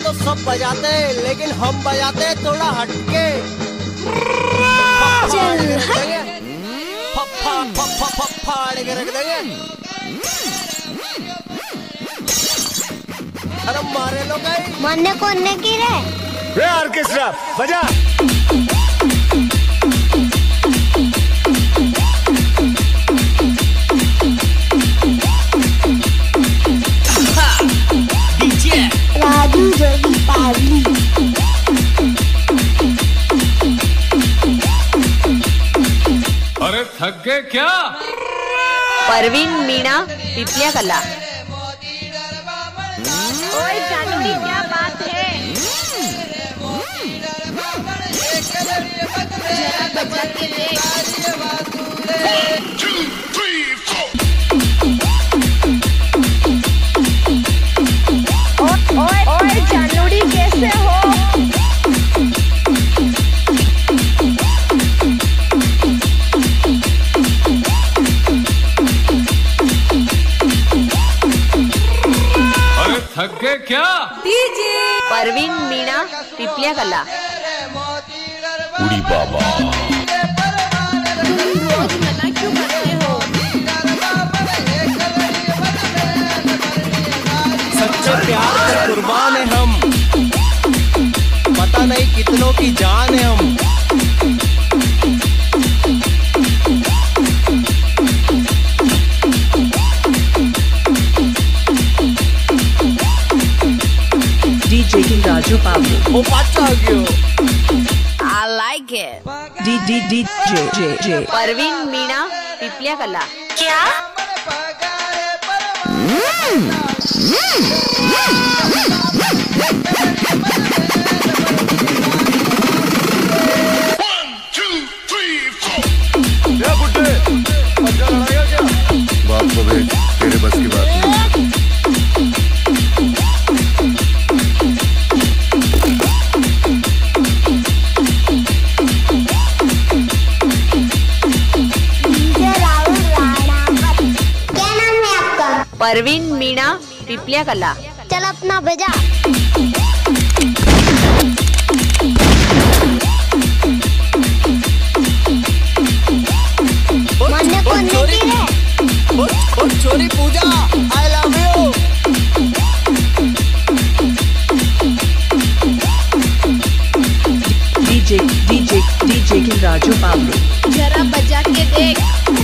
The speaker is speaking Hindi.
तो सब बजाते हैं, लेकिन हम बजाते हैं थोड़ा हटके। फाड़ के रख देंगे। अरे मारे लो गई मारने को की रे ऑर्केस्ट्रा बजा। राजू जोगी पावली। अरे थक गए क्या? परवीन मीणा पिपलिया कला। ओए जानवी क्या बात है? जरा बजा के देख। ओए जानवी कैसे हो? अरे थक गए क्या? परवीन मीणा पिपलिया कला। उड़ी बाबा रोज मना क्यों करते हो? सच्चे प्यार के कुर्बान है हम, पता नहीं कितनों की जान है हम। DJ King Raju Pablo. वो पाचा आ गयो। I like it. DJ Parveen Meena Pipliya कला। क्या? बाप को भेज, तेरे बस की बात नहीं। परवीन मीणा पिपलिया कला। चल अपना बजा। मारने को की रे छोरी Pooja I love you. DJ King Raju Pablo. जरा बजा के देख।